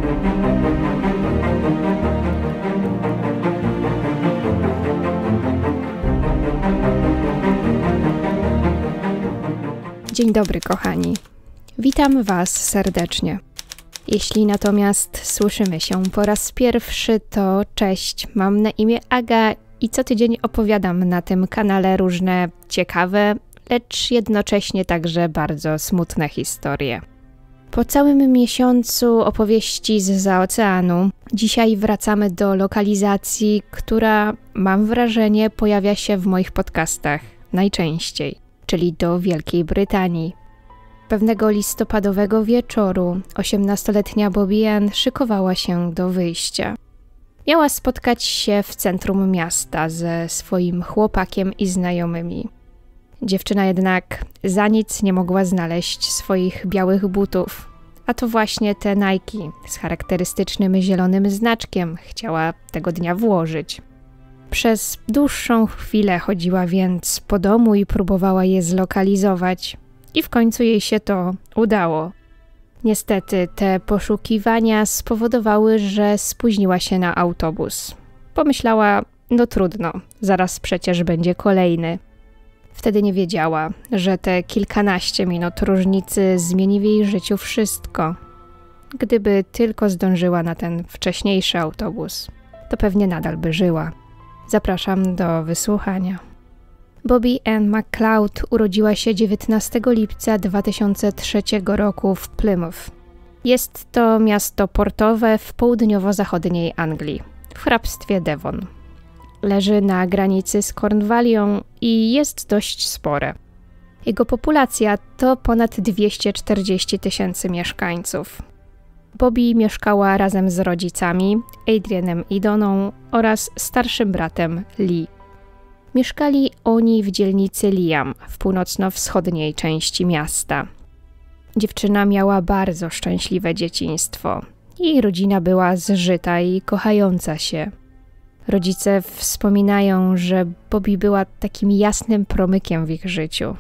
Dzień dobry, kochani. Witam Was serdecznie. Jeśli natomiast słyszymy się po raz pierwszy, to cześć, mam na imię Aga i co tydzień opowiadam na tym kanale różne ciekawe, lecz jednocześnie także bardzo smutne historie. Po całym miesiącu opowieści zza oceanu, dzisiaj wracamy do lokalizacji, która, mam wrażenie, pojawia się w moich podcastach najczęściej, czyli do Wielkiej Brytanii. Pewnego listopadowego wieczoru 18-letnia Bobby Ann szykowała się do wyjścia. Miała spotkać się w centrum miasta ze swoim chłopakiem i znajomymi. Dziewczyna jednak za nic nie mogła znaleźć swoich białych butów, a to właśnie te Nike z charakterystycznym zielonym znaczkiem chciała tego dnia włożyć. Przez dłuższą chwilę chodziła więc po domu i próbowała je zlokalizować. I w końcu jej się to udało. Niestety te poszukiwania spowodowały, że spóźniła się na autobus. Pomyślała, no trudno, zaraz przecież będzie kolejny. Wtedy nie wiedziała, że te kilkanaście minut różnicy zmieni w jej życiu wszystko. Gdyby tylko zdążyła na ten wcześniejszy autobus, to pewnie nadal by żyła. Zapraszam do wysłuchania. Bobby Ann McLeod urodziła się 19 lipca 2003 roku w Plymouth. Jest to miasto portowe w południowo-zachodniej Anglii, w hrabstwie Devon. Leży na granicy z Cornwallią i jest dość spore. Jego populacja to ponad 240 000 mieszkańców. Bobby mieszkała razem z rodzicami, Adrianem i Donną oraz starszym bratem Lee. Mieszkali oni w dzielnicy Liam, w północno-wschodniej części miasta. Dziewczyna miała bardzo szczęśliwe dzieciństwo. Jej rodzina była zżyta i kochająca się. Rodzice wspominają, że Bobby była takim jasnym promykiem w ich życiu.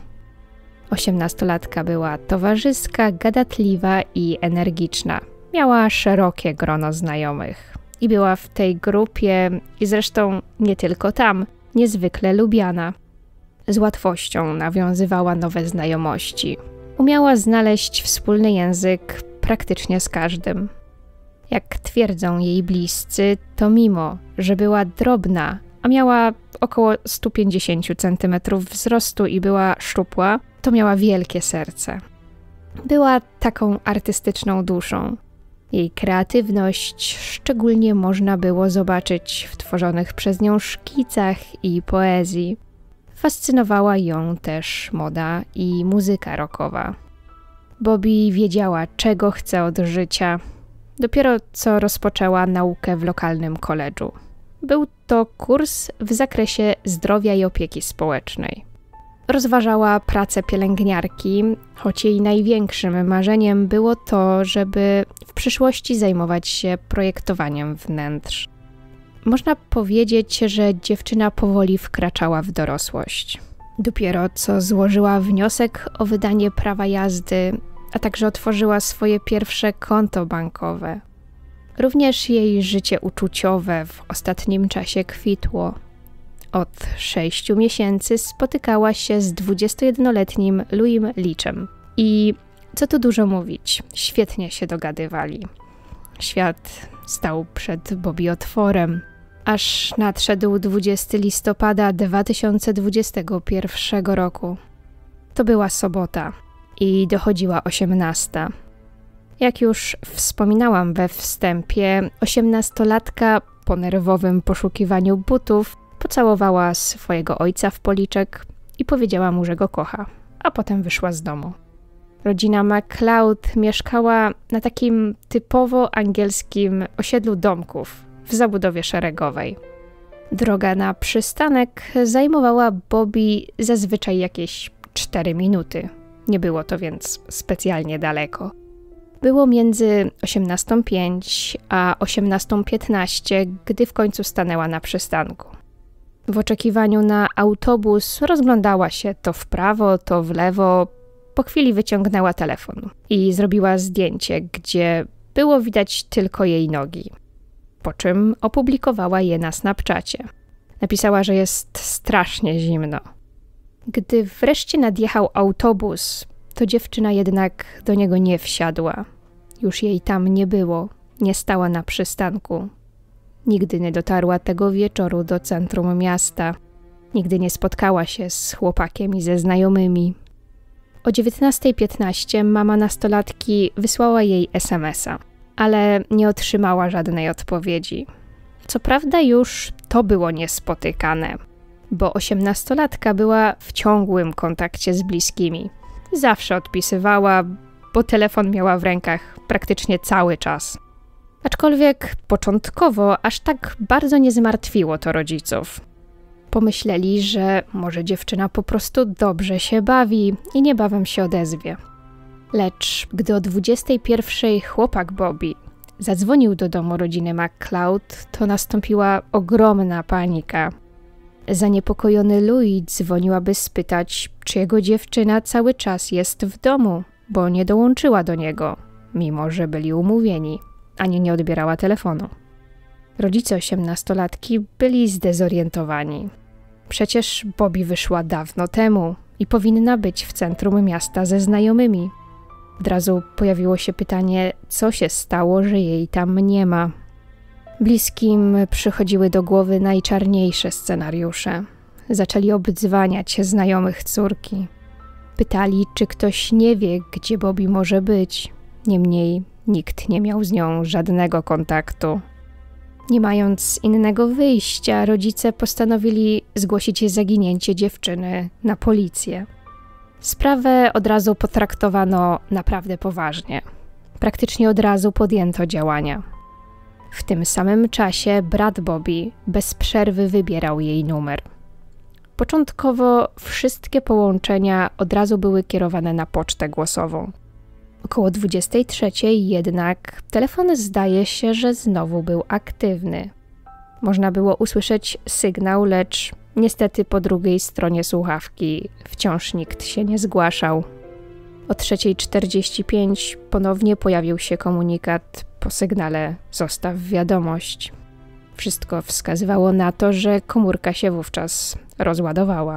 18-latka była towarzyska, gadatliwa i energiczna. Miała szerokie grono znajomych. I była w tej grupie, i zresztą nie tylko tam, niezwykle lubiana. Z łatwością nawiązywała nowe znajomości. Umiała znaleźć wspólny język praktycznie z każdym. Jak twierdzą jej bliscy, to mimo, że była drobna, a miała około 150 cm wzrostu i była szczupła, to miała wielkie serce. Była taką artystyczną duszą. Jej kreatywność szczególnie można było zobaczyć w tworzonych przez nią szkicach i poezji. Fascynowała ją też moda i muzyka rockowa. Bobby wiedziała, czego chce od życia. Dopiero co rozpoczęła naukę w lokalnym koledżu. Był to kurs w zakresie zdrowia i opieki społecznej. Rozważała pracę pielęgniarki, choć jej największym marzeniem było to, żeby w przyszłości zajmować się projektowaniem wnętrz. Można powiedzieć, że dziewczyna powoli wkraczała w dorosłość. Dopiero co złożyła wniosek o wydanie prawa jazdy, a także otworzyła swoje pierwsze konto bankowe. Również jej życie uczuciowe w ostatnim czasie kwitło. Od 6 miesięcy spotykała się z 21-letnim Louisem Leachem. I co tu dużo mówić, świetnie się dogadywali. Świat stał przed Bobby otworem, aż nadszedł 20 listopada 2021 roku. To była sobota i dochodziła 18. Jak już wspominałam we wstępie, 18-latka po nerwowym poszukiwaniu butów pocałowała swojego ojca w policzek i powiedziała mu, że go kocha, a potem wyszła z domu. Rodzina McLeod mieszkała na takim typowo angielskim osiedlu domków w zabudowie szeregowej. Droga na przystanek zajmowała Bobby zazwyczaj jakieś 4 minuty. Nie było to więc specjalnie daleko. Było między 18:05 a 18:15, gdy w końcu stanęła na przystanku. W oczekiwaniu na autobus rozglądała się to w prawo, to w lewo. Po chwili wyciągnęła telefon i zrobiła zdjęcie, gdzie było widać tylko jej nogi. Po czym opublikowała je na Snapchacie. Napisała, że jest strasznie zimno. Gdy wreszcie nadjechał autobus, to dziewczyna jednak do niego nie wsiadła. Już jej tam nie było, nie stała na przystanku. Nigdy nie dotarła tego wieczoru do centrum miasta. Nigdy nie spotkała się z chłopakiem i ze znajomymi. O 19:15 mama nastolatki wysłała jej SMS-a, ale nie otrzymała żadnej odpowiedzi. Co prawda już to było niespotykane, bo 18-latka była w ciągłym kontakcie z bliskimi. Zawsze odpisywała, bo telefon miała w rękach praktycznie cały czas. Aczkolwiek początkowo aż tak bardzo nie zmartwiło to rodziców. Pomyśleli, że może dziewczyna po prostu dobrze się bawi i niebawem się odezwie. Lecz gdy o 21:00 chłopak Bobby zadzwonił do domu rodziny McCloud, to nastąpiła ogromna panika. Zaniepokojony Louis dzwonił, aby spytać, czy jego dziewczyna cały czas jest w domu, bo nie dołączyła do niego, mimo że byli umówieni, ani nie odbierała telefonu. Rodzice 18-latki byli zdezorientowani. Przecież Bobby wyszła dawno temu i powinna być w centrum miasta ze znajomymi. Od razu pojawiło się pytanie, co się stało, że jej tam nie ma. Bliskim przychodziły do głowy najczarniejsze scenariusze. Zaczęli obdzwaniać znajomych córki. Pytali, czy ktoś nie wie, gdzie Bobby może być. Niemniej nikt nie miał z nią żadnego kontaktu. Nie mając innego wyjścia, rodzice postanowili zgłosić zaginięcie dziewczyny na policję. Sprawę od razu potraktowano naprawdę poważnie. Praktycznie od razu podjęto działania. W tym samym czasie brat Bobby bez przerwy wybierał jej numer. Początkowo wszystkie połączenia od razu były kierowane na pocztę głosową. Około 23:00 jednak telefon zdaje się, że znowu był aktywny. Można było usłyszeć sygnał, lecz niestety po drugiej stronie słuchawki wciąż nikt się nie zgłaszał. O 3:45 ponownie pojawił się komunikat po sygnale „Zostaw wiadomość”. Wszystko wskazywało na to, że komórka się wówczas rozładowała.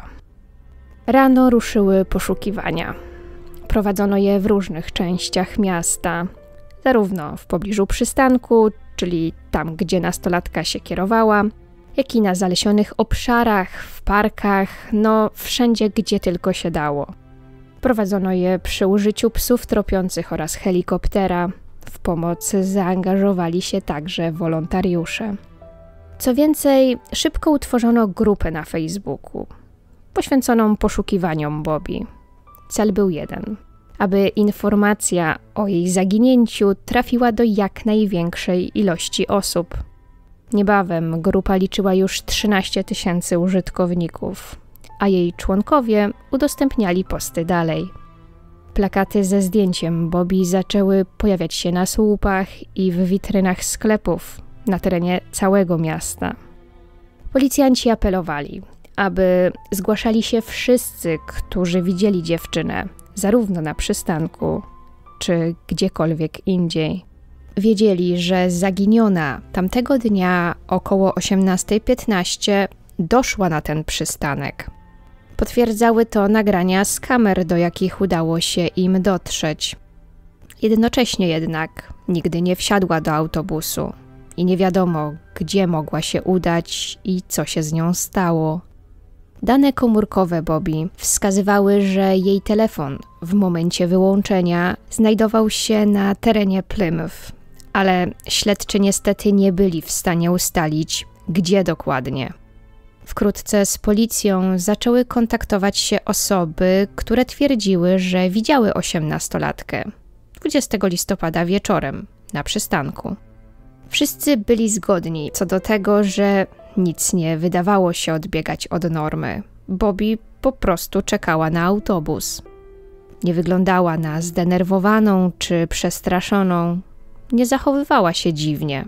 Rano ruszyły poszukiwania. Prowadzono je w różnych częściach miasta, zarówno w pobliżu przystanku, czyli tam, gdzie nastolatka się kierowała, jak i na zalesionych obszarach, w parkach, wszędzie, gdzie tylko się dało. Prowadzono je przy użyciu psów tropiących oraz helikoptera. W pomoc zaangażowali się także wolontariusze. Co więcej, szybko utworzono grupę na Facebooku, poświęconą poszukiwaniom Bobby. Cel był jeden: aby informacja o jej zaginięciu trafiła do jak największej ilości osób. Niebawem grupa liczyła już 13 000 użytkowników, a jej członkowie udostępniali posty dalej. Plakaty ze zdjęciem Bobby zaczęły pojawiać się na słupach i w witrynach sklepów na terenie całego miasta. Policjanci apelowali, aby zgłaszali się wszyscy, którzy widzieli dziewczynę, zarówno na przystanku, czy gdziekolwiek indziej. Wiedzieli, że zaginiona tamtego dnia około 18:15 doszła na ten przystanek. Potwierdzały to nagrania z kamer, do jakich udało się im dotrzeć. Jednocześnie jednak nigdy nie wsiadła do autobusu i nie wiadomo, gdzie mogła się udać i co się z nią stało. Dane komórkowe Bobby wskazywały, że jej telefon w momencie wyłączenia znajdował się na terenie Plymouth, ale śledczy niestety nie byli w stanie ustalić, gdzie dokładnie. Wkrótce z policją zaczęły kontaktować się osoby, które twierdziły, że widziały 18-latkę 20 listopada wieczorem na przystanku. Wszyscy byli zgodni co do tego, że nic nie wydawało się odbiegać od normy. Bobby po prostu czekała na autobus. Nie wyglądała na zdenerwowaną czy przestraszoną. Nie zachowywała się dziwnie.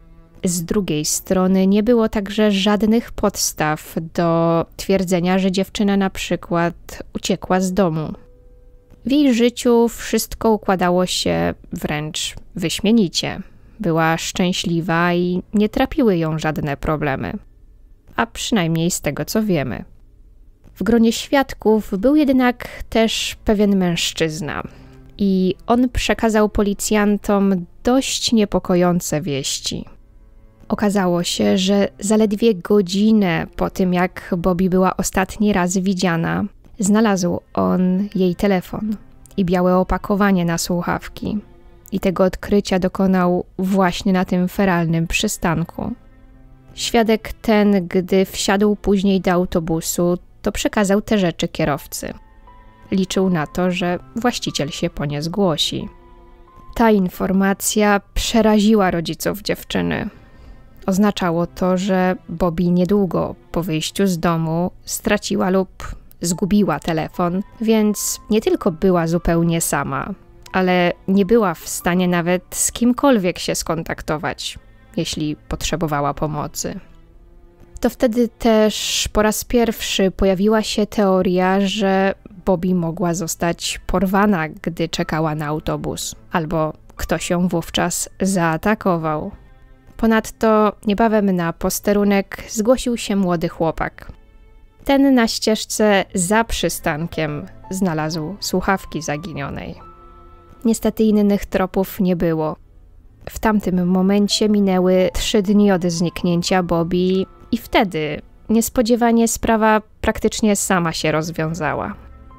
Z drugiej strony nie było także żadnych podstaw do twierdzenia, że dziewczyna na przykład uciekła z domu. W jej życiu wszystko układało się wręcz wyśmienicie. Była szczęśliwa i nie trapiły ją żadne problemy. A przynajmniej z tego, co wiemy. W gronie świadków był jednak też pewien mężczyzna. I on przekazał policjantom dość niepokojące wieści. Okazało się, że zaledwie godzinę po tym, jak Bobby była ostatni raz widziana, znalazł on jej telefon i białe opakowanie na słuchawki. I tego odkrycia dokonał właśnie na tym feralnym przystanku. Świadek ten, gdy wsiadł później do autobusu, to przekazał te rzeczy kierowcy. Liczył na to, że właściciel się po nie zgłosi. Ta informacja przeraziła rodziców dziewczyny. Oznaczało to, że Bobby niedługo po wyjściu z domu straciła lub zgubiła telefon, więc nie tylko była zupełnie sama, ale nie była w stanie nawet z kimkolwiek się skontaktować, jeśli potrzebowała pomocy. To wtedy też po raz pierwszy pojawiła się teoria, że Bobby mogła zostać porwana, gdy czekała na autobus, albo ktoś ją wówczas zaatakował. Ponadto niebawem na posterunek zgłosił się młody chłopak. Ten na ścieżce za przystankiem znalazł słuchawki zaginionej. Niestety innych tropów nie było. W tamtym momencie minęły 3 dni od zniknięcia Bobby i wtedy niespodziewanie sprawa praktycznie sama się rozwiązała.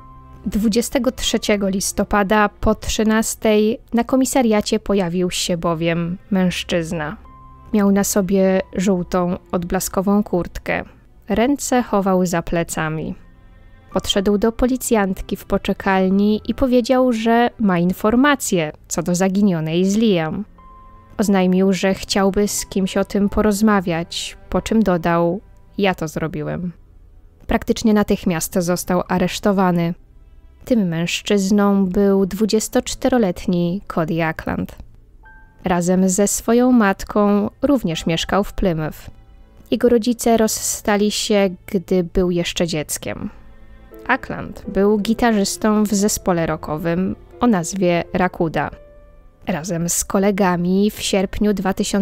23 listopada po 13 na komisariacie pojawił się bowiem mężczyzna. Miał na sobie żółtą, odblaskową kurtkę. Ręce chował za plecami. Podszedł do policjantki w poczekalni i powiedział, że ma informacje co do zaginionej z Liam. Oznajmił, że chciałby z kimś o tym porozmawiać, po czym dodał: ja to zrobiłem. Praktycznie natychmiast został aresztowany. Tym mężczyzną był 24-letni Cody Ackland. Razem ze swoją matką również mieszkał w Plymouth. Jego rodzice rozstali się, gdy był jeszcze dzieckiem. Ackland był gitarzystą w zespole rockowym o nazwie Rakuda. Razem z kolegami w sierpniu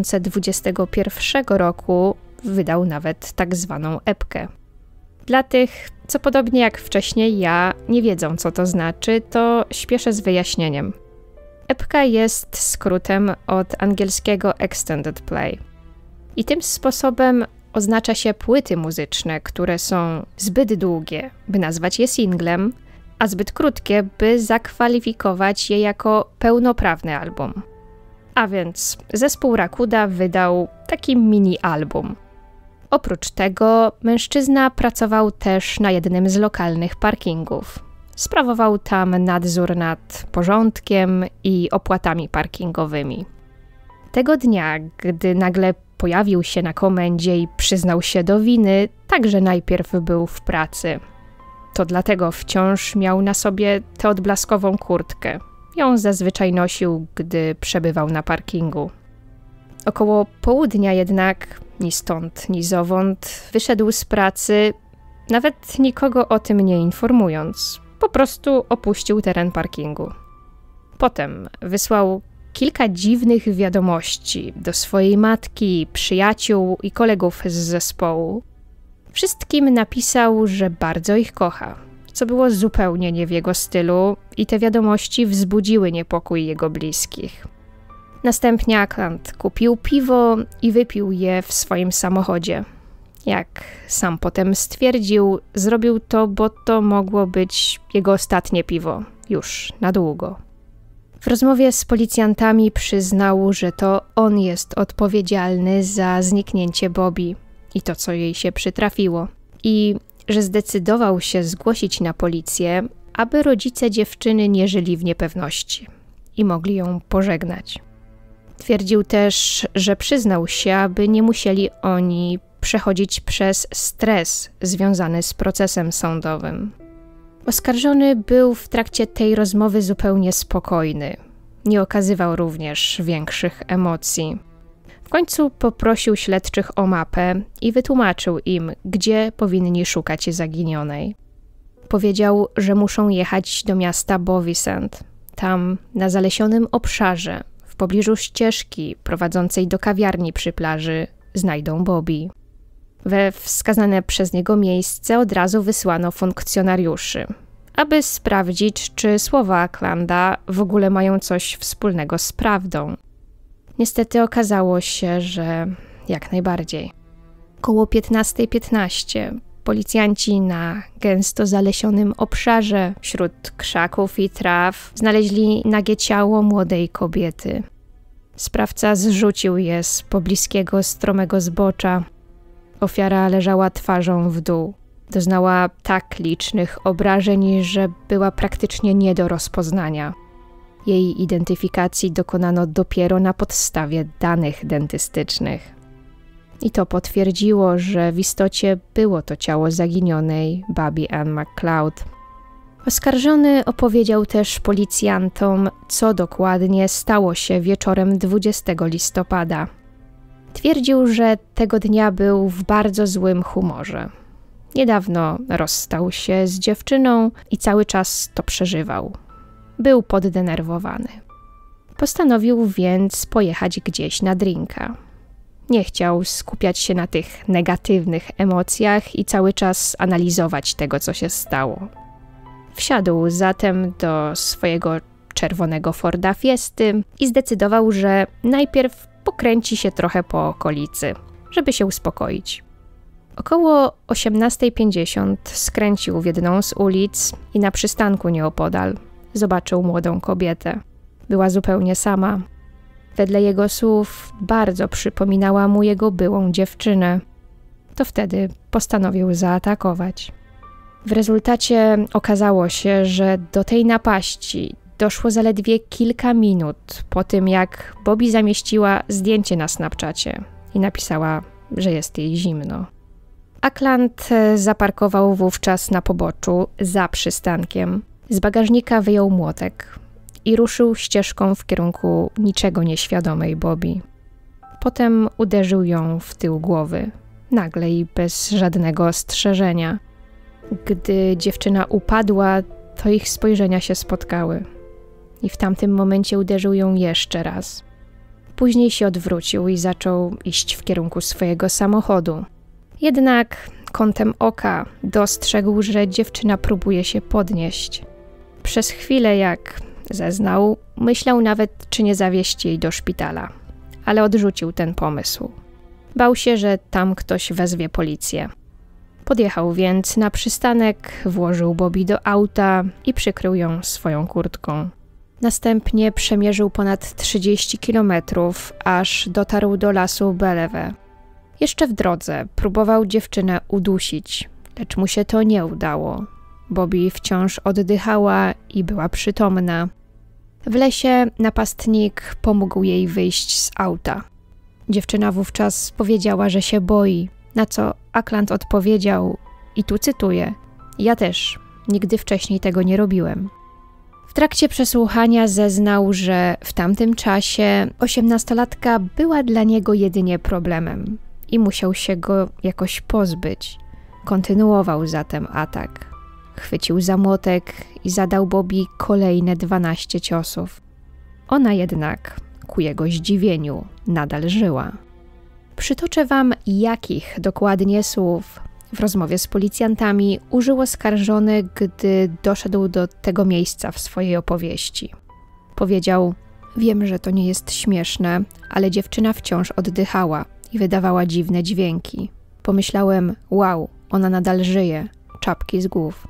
2021 roku wydał nawet tak zwaną epkę. Dla tych, co podobnie jak wcześniej ja, nie wiedzą co to znaczy, to śpieszę z wyjaśnieniem. Epka jest skrótem od angielskiego extended play. I tym sposobem oznacza się płyty muzyczne, które są zbyt długie, by nazwać je singlem, a zbyt krótkie, by zakwalifikować je jako pełnoprawny album. A więc zespół Rakuda wydał taki mini-album. Oprócz tego mężczyzna pracował też na jednym z lokalnych parkingów. Sprawował tam nadzór nad porządkiem i opłatami parkingowymi. Tego dnia, gdy nagle pojawił się na komendzie i przyznał się do winy, także najpierw był w pracy. To dlatego wciąż miał na sobie tę odblaskową kurtkę. Ją zazwyczaj nosił, gdy przebywał na parkingu. Około południa jednak, ni stąd, ni zowąd, wyszedł z pracy, nawet nikogo o tym nie informując. Po prostu opuścił teren parkingu. Potem wysłał kilka dziwnych wiadomości do swojej matki, przyjaciół i kolegów z zespołu. Wszystkim napisał, że bardzo ich kocha, co było zupełnie nie w jego stylu i te wiadomości wzbudziły niepokój jego bliskich. Następnie Ackland kupił piwo i wypił je w swoim samochodzie. Jak sam potem stwierdził, zrobił to, bo to mogło być jego ostatnie piwo, już na długo. W rozmowie z policjantami przyznał, że to on jest odpowiedzialny za zniknięcie Bobby i to, co jej się przytrafiło. I że zdecydował się zgłosić na policję, aby rodzice dziewczyny nie żyli w niepewności i mogli ją pożegnać. Twierdził też, że przyznał się, aby nie musieli oni przechodzić przez stres związany z procesem sądowym. Oskarżony był w trakcie tej rozmowy zupełnie spokojny. Nie okazywał również większych emocji. W końcu poprosił śledczych o mapę i wytłumaczył im, gdzie powinni szukać zaginionej. powiedział, że muszą jechać do miasta Bowisand. Tam, na zalesionym obszarze, w pobliżu ścieżki prowadzącej do kawiarni przy plaży, znajdą Bobby. We wskazane przez niego miejsce od razu wysłano funkcjonariuszy, aby sprawdzić, czy słowa Acklanda w ogóle mają coś wspólnego z prawdą. Niestety okazało się, że jak najbardziej. Koło 15:15 policjanci na gęsto zalesionym obszarze wśród krzaków i traw znaleźli nagie ciało młodej kobiety. Sprawca zrzucił je z pobliskiego stromego zbocza. Ofiara leżała twarzą w dół. Doznała tak licznych obrażeń, że była praktycznie nie do rozpoznania. Jej identyfikacji dokonano dopiero na podstawie danych dentystycznych. I to potwierdziło, że w istocie było to ciało zaginionej Bobby Ann McLeod. Oskarżony opowiedział też policjantom, co dokładnie stało się wieczorem 20 listopada. Twierdził, że tego dnia był w bardzo złym humorze. Niedawno rozstał się z dziewczyną i cały czas to przeżywał. Był poddenerwowany. Postanowił więc pojechać gdzieś na drinka. Nie chciał skupiać się na tych negatywnych emocjach i cały czas analizować tego, co się stało. Wsiadł zatem do swojego czerwonego Forda Fiesty i zdecydował, że najpierw pokręci się trochę po okolicy, żeby się uspokoić. Około 18:50 skręcił w jedną z ulic i na przystanku nieopodal zobaczył młodą kobietę. Była zupełnie sama. Wedle jego słów bardzo przypominała mu jego byłą dziewczynę. To wtedy postanowił zaatakować. W rezultacie okazało się, że do tej napaści doszło zaledwie kilka minut po tym, jak Bobby zamieściła zdjęcie na Snapchacie i napisała, że jest jej zimno. Ackland zaparkował wówczas na poboczu za przystankiem. Z bagażnika wyjął młotek i ruszył ścieżką w kierunku niczego nieświadomej Bobby. Potem uderzył ją w tył głowy, nagle i bez żadnego ostrzeżenia. Gdy dziewczyna upadła, to ich spojrzenia się spotkały. I w tamtym momencie uderzył ją jeszcze raz. Później się odwrócił i zaczął iść w kierunku swojego samochodu. Jednak kątem oka dostrzegł, że dziewczyna próbuje się podnieść. Przez chwilę, jak zeznał, myślał nawet, czy nie zawieźć jej do szpitala, ale odrzucił ten pomysł. Bał się, że tam ktoś wezwie policję. Podjechał więc na przystanek, włożył Bobby do auta i przykrył ją swoją kurtką. Następnie przemierzył ponad 30 kilometrów, aż dotarł do lasu Bellevue. Jeszcze w drodze próbował dziewczynę udusić, lecz mu się to nie udało. Bobby wciąż oddychała i była przytomna. W lesie napastnik pomógł jej wyjść z auta. Dziewczyna wówczas powiedziała, że się boi, na co Ackland odpowiedział, i tu cytuję: ja też, nigdy wcześniej tego nie robiłem. W trakcie przesłuchania zeznał, że w tamtym czasie 18-latka była dla niego jedynie problemem i musiał się go jakoś pozbyć. Kontynuował zatem atak. Chwycił za młotek i zadał Bobby kolejne 12 ciosów. Ona jednak, ku jego zdziwieniu, nadal żyła. Przytoczę wam, jakich dokładnie słów w rozmowie z policjantami użył oskarżony, gdy doszedł do tego miejsca w swojej opowieści. Powiedział: wiem, że to nie jest śmieszne, ale dziewczyna wciąż oddychała i wydawała dziwne dźwięki. Pomyślałem: wow, ona nadal żyje, czapki z głów.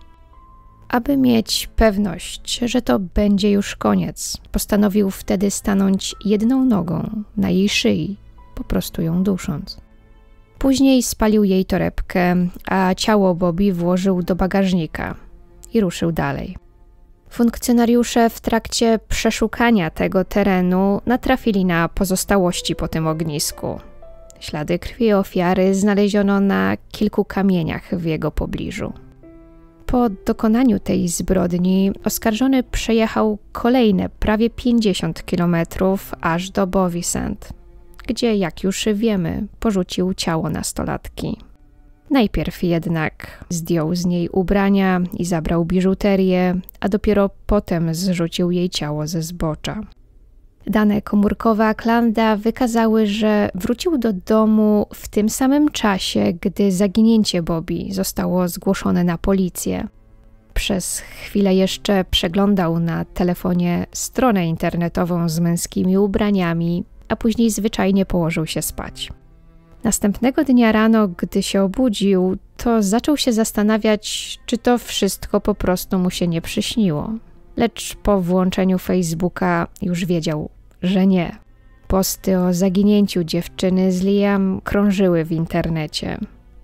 Aby mieć pewność, że to będzie już koniec, postanowił wtedy stanąć jedną nogą na jej szyi, po prostu ją dusząc. Później spalił jej torebkę, a ciało Bobby włożył do bagażnika i ruszył dalej. Funkcjonariusze w trakcie przeszukania tego terenu natrafili na pozostałości po tym ognisku. Ślady krwi ofiary znaleziono na kilku kamieniach w jego pobliżu. Po dokonaniu tej zbrodni oskarżony przejechał kolejne prawie 50 kilometrów aż do Bowisand, gdzie, jak już wiemy, porzucił ciało nastolatki. Najpierw jednak zdjął z niej ubrania i zabrał biżuterię, a dopiero potem zrzucił jej ciało ze zbocza. Dane komórkowe Aclanda wykazały, że wrócił do domu w tym samym czasie, gdy zaginięcie Bobby zostało zgłoszone na policję. Przez chwilę jeszcze przeglądał na telefonie stronę internetową z męskimi ubraniami, a później zwyczajnie położył się spać. Następnego dnia rano, gdy się obudził, to zaczął się zastanawiać, czy to wszystko po prostu mu się nie przyśniło. Lecz po włączeniu Facebooka już wiedział, że nie. Posty o zaginięciu dziewczyny z Liam krążyły w internecie.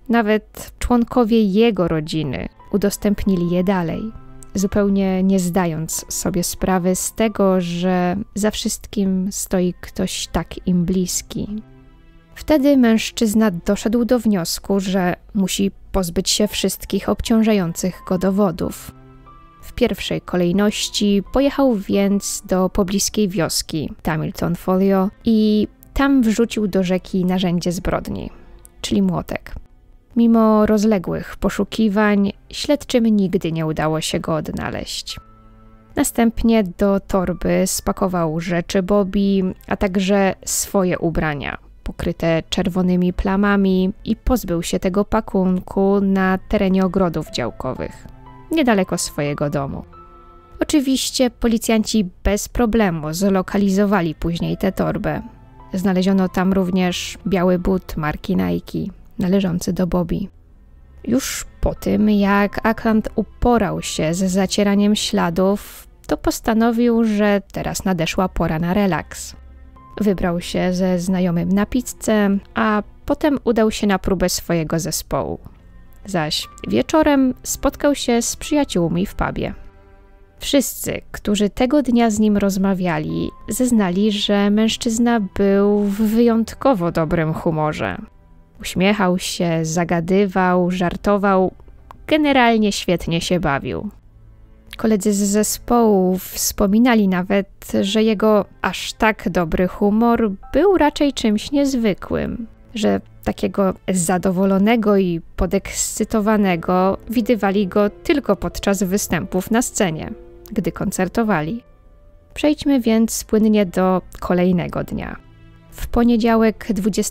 Nawet członkowie jego rodziny udostępnili je dalej, zupełnie nie zdając sobie sprawy z tego, że za wszystkim stoi ktoś tak im bliski. Wtedy mężczyzna doszedł do wniosku, że musi pozbyć się wszystkich obciążających go dowodów. W pierwszej kolejności pojechał więc do pobliskiej wioski Hamilton Folio i tam wrzucił do rzeki narzędzie zbrodni, czyli młotek. Mimo rozległych poszukiwań, śledczym nigdy nie udało się go odnaleźć. Następnie do torby spakował rzeczy Bobby, a także swoje ubrania, pokryte czerwonymi plamami, i pozbył się tego pakunku na terenie ogrodów działkowych, niedaleko swojego domu. Oczywiście policjanci bez problemu zlokalizowali później tę torbę. Znaleziono tam również biały but marki Nike, należący do Bobby. Już po tym, jak Acland uporał się z zacieraniem śladów, to postanowił, że teraz nadeszła pora na relaks. Wybrał się ze znajomym na pizzę, a potem udał się na próbę swojego zespołu. Zaś wieczorem spotkał się z przyjaciółmi w pubie. Wszyscy, którzy tego dnia z nim rozmawiali, zeznali, że mężczyzna był w wyjątkowo dobrym humorze. Uśmiechał się, zagadywał, żartował, generalnie świetnie się bawił. Koledzy z zespołu wspominali nawet, że jego aż tak dobry humor był raczej czymś niezwykłym, że takiego zadowolonego i podekscytowanego widywali go tylko podczas występów na scenie, gdy koncertowali. Przejdźmy więc płynnie do kolejnego dnia. W poniedziałek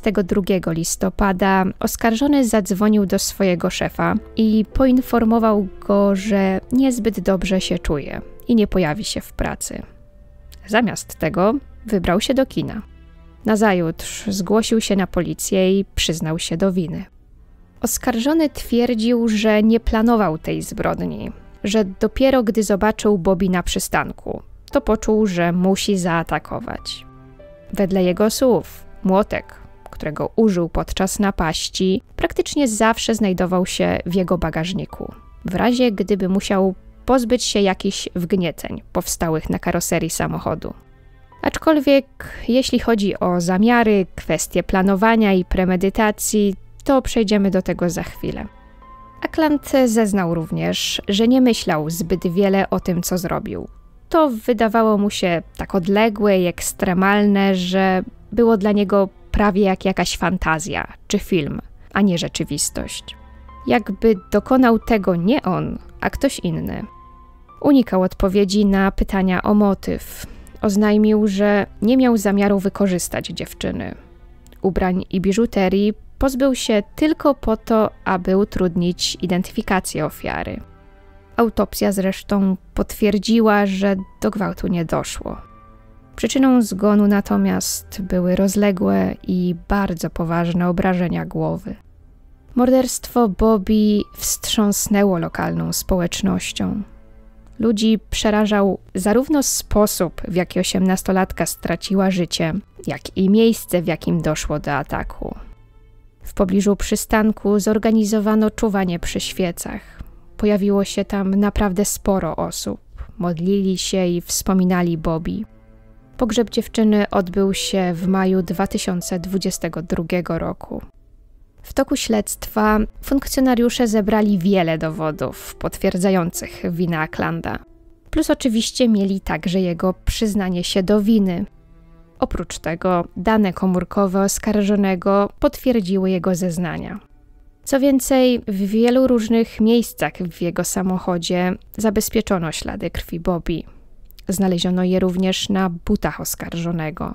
22 listopada oskarżony zadzwonił do swojego szefa i poinformował go, że niezbyt dobrze się czuje i nie pojawi się w pracy. Zamiast tego wybrał się do kina. Nazajutrz zgłosił się na policję i przyznał się do winy. Oskarżony twierdził, że nie planował tej zbrodni, że dopiero gdy zobaczył Bobby na przystanku, to poczuł, że musi zaatakować. Wedle jego słów, młotek, którego użył podczas napaści, praktycznie zawsze znajdował się w jego bagażniku, w razie gdyby musiał pozbyć się jakichś wgnieceń powstałych na karoserii samochodu. Aczkolwiek jeśli chodzi o zamiary, kwestie planowania i premedytacji, to przejdziemy do tego za chwilę. Acland zeznał również, że nie myślał zbyt wiele o tym, co zrobił. To wydawało mu się tak odległe i ekstremalne, że było dla niego prawie jak jakaś fantazja czy film, a nie rzeczywistość. Jakby dokonał tego nie on, a ktoś inny. Unikał odpowiedzi na pytania o motyw. Oznajmił, że nie miał zamiaru wykorzystać dziewczyny. Ubrań i biżuterii pozbył się tylko po to, aby utrudnić identyfikację ofiary. Autopsja zresztą potwierdziła, że do gwałtu nie doszło. Przyczyną zgonu natomiast były rozległe i bardzo poważne obrażenia głowy. Morderstwo Bobby wstrząsnęło lokalną społecznością. Ludzi przerażał zarówno sposób, w jaki 18-latka straciła życie, jak i miejsce, w jakim doszło do ataku. W pobliżu przystanku zorganizowano czuwanie przy świecach. Pojawiło się tam naprawdę sporo osób. Modlili się i wspominali Bobby. Pogrzeb dziewczyny odbył się w maju 2022 roku. W toku śledztwa funkcjonariusze zebrali wiele dowodów potwierdzających winę Aclanda. Plus oczywiście mieli także jego przyznanie się do winy. Oprócz tego dane komórkowe oskarżonego potwierdziły jego zeznania. Co więcej, w wielu różnych miejscach w jego samochodzie zabezpieczono ślady krwi Bobby. Znaleziono je również na butach oskarżonego.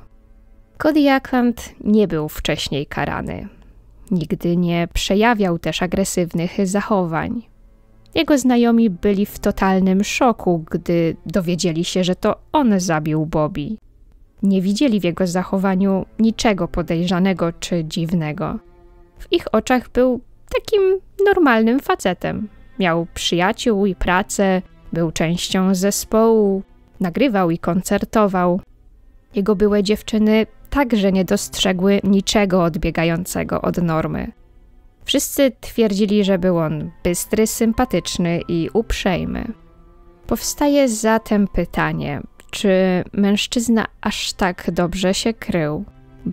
Cody Ackland nie był wcześniej karany. Nigdy nie przejawiał też agresywnych zachowań. Jego znajomi byli w totalnym szoku, gdy dowiedzieli się, że to on zabił Bobby. Nie widzieli w jego zachowaniu niczego podejrzanego czy dziwnego. W ich oczach był takim normalnym facetem. Miał przyjaciół i pracę, był częścią zespołu, nagrywał i koncertował. Jego byłe dziewczyny także nie dostrzegły niczego odbiegającego od normy. Wszyscy twierdzili, że był on bystry, sympatyczny i uprzejmy. Powstaje zatem pytanie, czy mężczyzna aż tak dobrze się krył,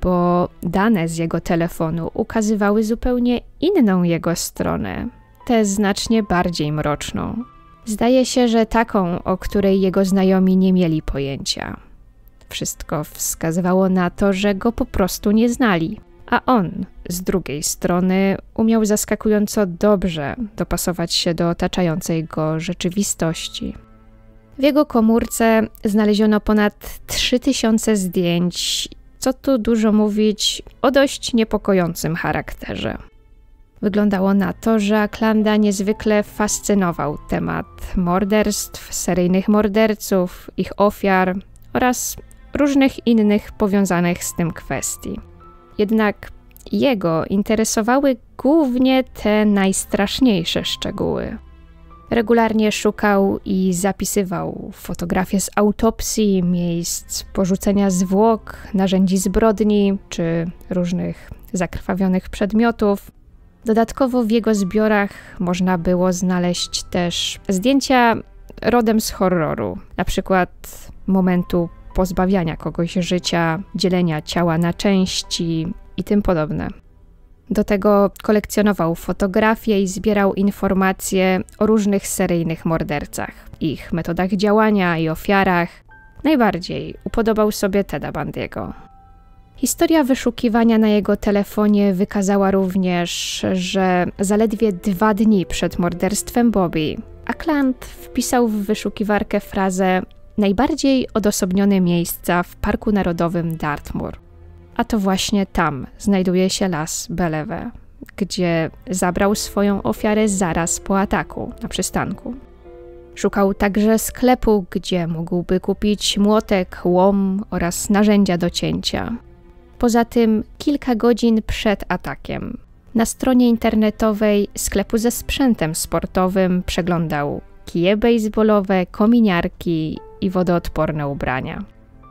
bo dane z jego telefonu ukazywały zupełnie inną jego stronę, tę znacznie bardziej mroczną. Zdaje się, że taką, o której jego znajomi nie mieli pojęcia. Wszystko wskazywało na to, że go po prostu nie znali, a on, z drugiej strony, umiał zaskakująco dobrze dopasować się do otaczającej go rzeczywistości. W jego komórce znaleziono ponad 3000 zdjęć, co tu dużo mówić, o dość niepokojącym charakterze. Wyglądało na to, że Acklanda niezwykle fascynował temat morderstw, seryjnych morderców, ich ofiar oraz różnych innych powiązanych z tym kwestii. Jednak jego interesowały głównie te najstraszniejsze szczegóły. Regularnie szukał i zapisywał fotografie z autopsji, miejsc porzucenia zwłok, narzędzi zbrodni czy różnych zakrwawionych przedmiotów. Dodatkowo w jego zbiorach można było znaleźć też zdjęcia rodem z horroru, na przykład momentu pozbawiania kogoś życia, dzielenia ciała na części i tym podobne. Do tego kolekcjonował fotografie i zbierał informacje o różnych seryjnych mordercach, ich metodach działania i ofiarach. Najbardziej upodobał sobie Teda Bundy'ego. Historia wyszukiwania na jego telefonie wykazała również, że zaledwie 2 dni przed morderstwem Bobby Ackland wpisał w wyszukiwarkę frazę najbardziej odosobnione miejsca w Parku Narodowym Dartmoor. A to właśnie tam znajduje się las Bellevue, gdzie zabrał swoją ofiarę zaraz po ataku na przystanku. Szukał także sklepu, gdzie mógłby kupić młotek, łom oraz narzędzia do cięcia. Poza tym kilka godzin przed atakiem na stronie internetowej sklepu ze sprzętem sportowym przeglądał kije bejsbolowe, kominiarki i wodoodporne ubrania.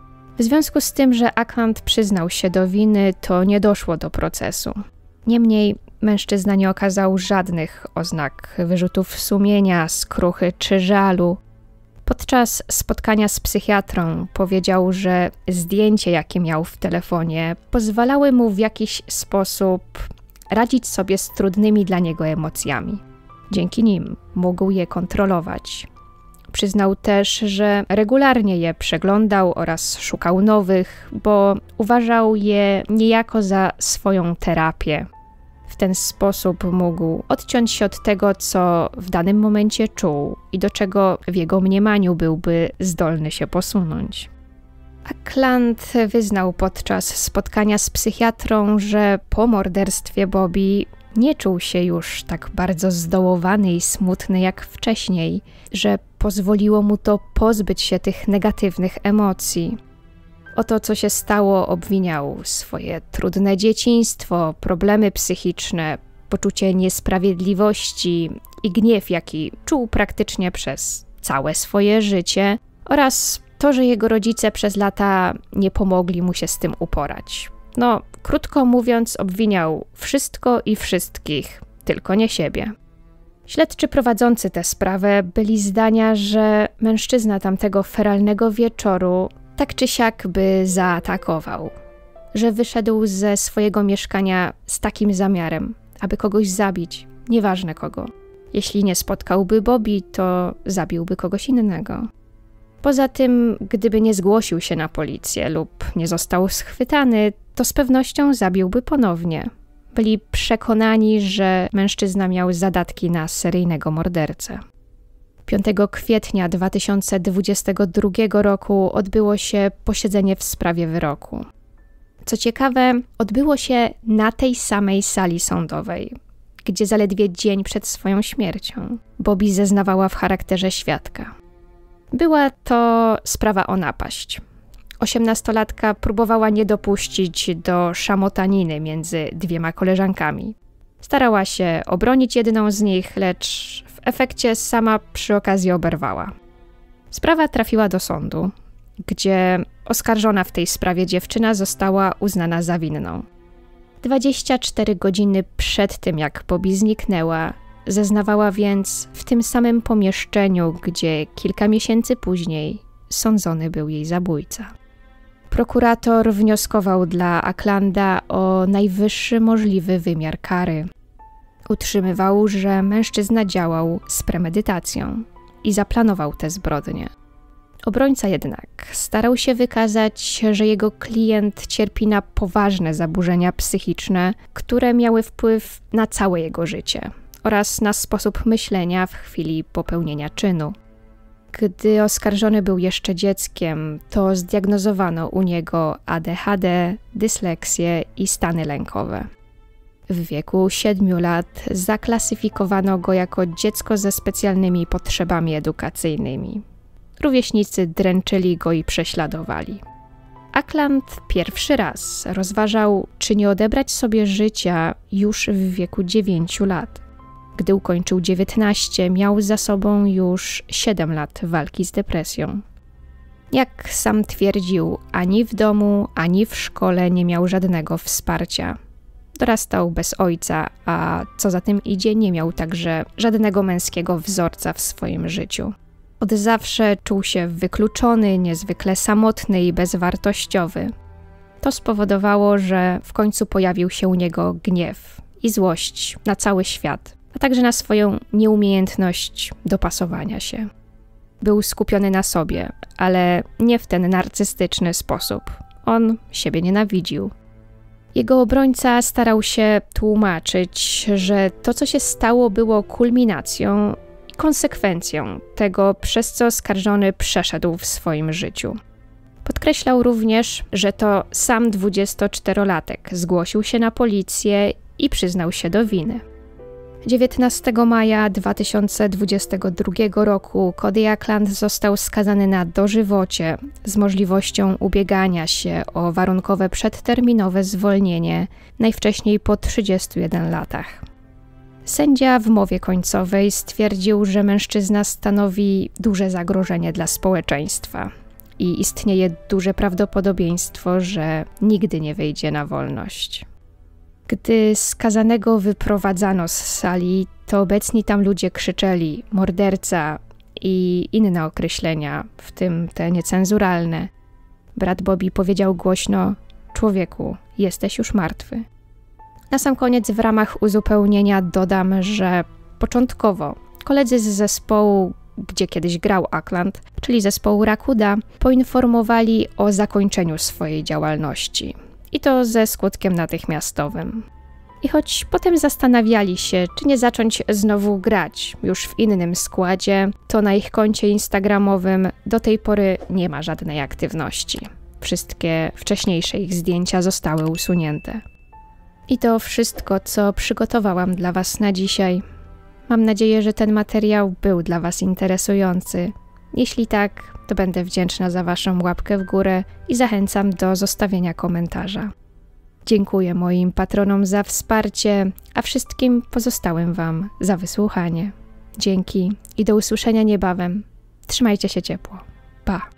W związku z tym, że Ackland przyznał się do winy, to nie doszło do procesu. Niemniej mężczyzna nie okazał żadnych oznak wyrzutów sumienia, skruchy czy żalu. Podczas spotkania z psychiatrą powiedział, że zdjęcie, jakie miał w telefonie, pozwalały mu w jakiś sposób radzić sobie z trudnymi dla niego emocjami. Dzięki nim mógł je kontrolować. Przyznał też, że regularnie je przeglądał oraz szukał nowych, bo uważał je niejako za swoją terapię. W ten sposób mógł odciąć się od tego, co w danym momencie czuł i do czego w jego mniemaniu byłby zdolny się posunąć. Ackland wyznał podczas spotkania z psychiatrą, że po morderstwie Bobby nie czuł się już tak bardzo zdołowany i smutny jak wcześniej, że pozwoliło mu to pozbyć się tych negatywnych emocji. O to, co się stało, obwiniał swoje trudne dzieciństwo, problemy psychiczne, poczucie niesprawiedliwości i gniew, jaki czuł praktycznie przez całe swoje życie, oraz to, że jego rodzice przez lata nie pomogli mu się z tym uporać. No, krótko mówiąc, obwiniał wszystko i wszystkich, tylko nie siebie. Śledczy prowadzący tę sprawę byli zdania, że mężczyzna tamtego feralnego wieczoru tak czy siak by zaatakował, że wyszedł ze swojego mieszkania z takim zamiarem, aby kogoś zabić, nieważne kogo. Jeśli nie spotkałby Bobby, to zabiłby kogoś innego. Poza tym, gdyby nie zgłosił się na policję lub nie został schwytany, to z pewnością zabiłby ponownie. byli przekonani, że mężczyzna miał zadatki na seryjnego mordercę. 5 kwietnia 2022 roku odbyło się posiedzenie w sprawie wyroku. Co ciekawe, odbyło się na tej samej sali sądowej, gdzie zaledwie dzień przed swoją śmiercią Bobby zeznawała w charakterze świadka. Była to sprawa o napaść. 18-latka próbowała nie dopuścić do szamotaniny między dwiema koleżankami. Starała się obronić jedną z nich, lecz w efekcie sama przy okazji oberwała. Sprawa trafiła do sądu, gdzie oskarżona w tej sprawie dziewczyna została uznana za winną. 24 godziny przed tym, jak Bobby zniknęła, zeznawała więc w tym samym pomieszczeniu, gdzie kilka miesięcy później sądzony był jej zabójca. Prokurator wnioskował dla Acklanda o najwyższy możliwy wymiar kary. Utrzymywał, że mężczyzna działał z premedytacją i zaplanował tę zbrodnię. Obrońca jednak starał się wykazać, że jego klient cierpi na poważne zaburzenia psychiczne, które miały wpływ na całe jego życie oraz na sposób myślenia w chwili popełnienia czynu. Gdy oskarżony był jeszcze dzieckiem, to zdiagnozowano u niego ADHD, dysleksję i stany lękowe. W wieku 7 lat zaklasyfikowano go jako dziecko ze specjalnymi potrzebami edukacyjnymi. Rówieśnicy dręczyli go i prześladowali. Ackland pierwszy raz rozważał, czy nie odebrać sobie życia już w wieku 9 lat. Gdy ukończył 19, miał za sobą już 7 lat walki z depresją. Jak sam twierdził, ani w domu, ani w szkole nie miał żadnego wsparcia. Dorastał bez ojca, a co za tym idzie, nie miał także żadnego męskiego wzorca w swoim życiu. Od zawsze czuł się wykluczony, niezwykle samotny i bezwartościowy. To spowodowało, że w końcu pojawił się u niego gniew i złość na cały świat, a także na swoją nieumiejętność dopasowania się. Był skupiony na sobie, ale nie w ten narcystyczny sposób. On siebie nienawidził. Jego obrońca starał się tłumaczyć, że to, co się stało, było kulminacją i konsekwencją tego, przez co oskarżony przeszedł w swoim życiu. Podkreślał również, że to sam 24-latek zgłosił się na policję i przyznał się do winy. 19 maja 2022 roku Cody Ackland został skazany na dożywocie z możliwością ubiegania się o warunkowe przedterminowe zwolnienie najwcześniej po 31 latach. Sędzia w mowie końcowej stwierdził, że mężczyzna stanowi duże zagrożenie dla społeczeństwa i istnieje duże prawdopodobieństwo, że nigdy nie wyjdzie na wolność. Gdy skazanego wyprowadzano z sali, to obecni tam ludzie krzyczeli morderca i inne określenia, w tym te niecenzuralne. Brat Bobby powiedział głośno: człowieku, jesteś już martwy. Na sam koniec w ramach uzupełnienia dodam, że początkowo koledzy z zespołu, gdzie kiedyś grał Ackland, czyli zespołu Rakuda, poinformowali o zakończeniu swojej działalności. I to ze skutkiem natychmiastowym. I choć potem zastanawiali się, czy nie zacząć znowu grać już w innym składzie, to na ich koncie instagramowym do tej pory nie ma żadnej aktywności. Wszystkie wcześniejsze ich zdjęcia zostały usunięte. I to wszystko, co przygotowałam dla Was na dzisiaj. Mam nadzieję, że ten materiał był dla Was interesujący. Jeśli tak, to będę wdzięczna za Waszą łapkę w górę i zachęcam do zostawienia komentarza. Dziękuję moim patronom za wsparcie, a wszystkim pozostałym Wam za wysłuchanie. Dzięki i do usłyszenia niebawem. Trzymajcie się ciepło. Pa!